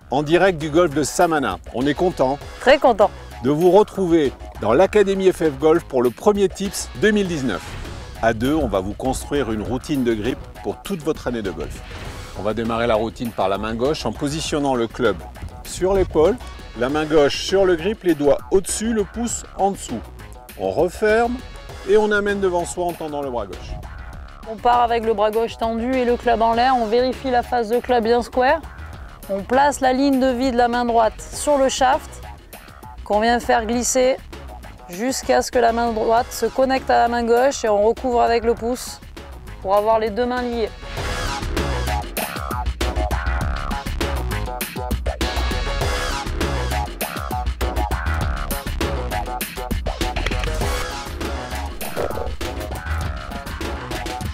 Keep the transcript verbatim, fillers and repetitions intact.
en direct du golf de Samana. On est content Très content de vous retrouver dans l'Académie F F Golf pour le premier Tips deux mille dix-neuf. À deux, on va vous construire une routine de grip pour toute votre année de golf. On va démarrer la routine par la main gauche en positionnant le club sur l'épaule, la main gauche sur le grip, les doigts au-dessus, le pouce en dessous. On referme et on amène devant soi en tendant le bras gauche. On part avec le bras gauche tendu et le club en l'air, on vérifie la face de club bien square. On place la ligne de vie de la main droite sur le shaft qu'on vient faire glisser jusqu'à ce que la main droite se connecte à la main gauche et on recouvre avec le pouce pour avoir les deux mains liées.